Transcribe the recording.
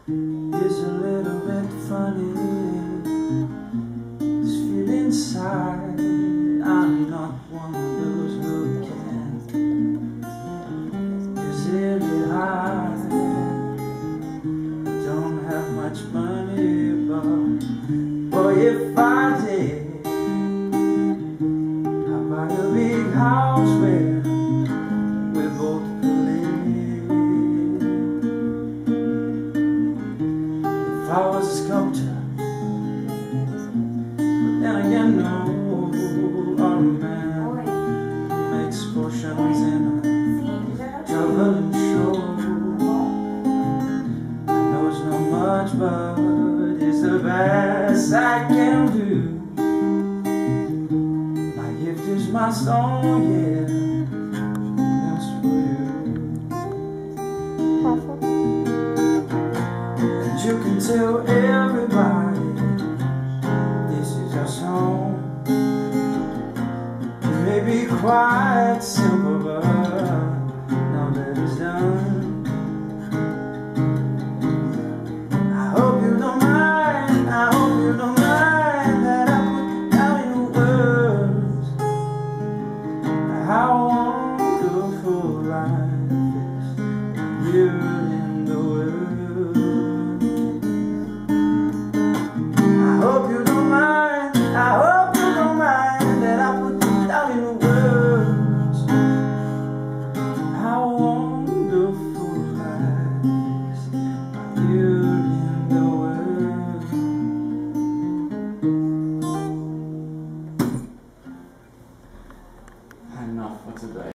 is a little bit funny. This feel inside, I'm not one of those who can't easily hide. Don't have much money, but boy, if I did, I'd buy a big house where we both could live. If I was a sculptor, but then again, no, or a man who makes potions in a traveling show. I know it's not much, but it's the best I can do. My gift is my song, yeah, that's for you. And you can tell everybody this is your song. It may be quite simple, but now that it's done, I hope you don't mind, I hope you don't mind that I put down in words how wonderful life is here in the world. I hope you don't mind, I hope you don't mind that I put down in words how wonderful life is here in the world. Enough for today.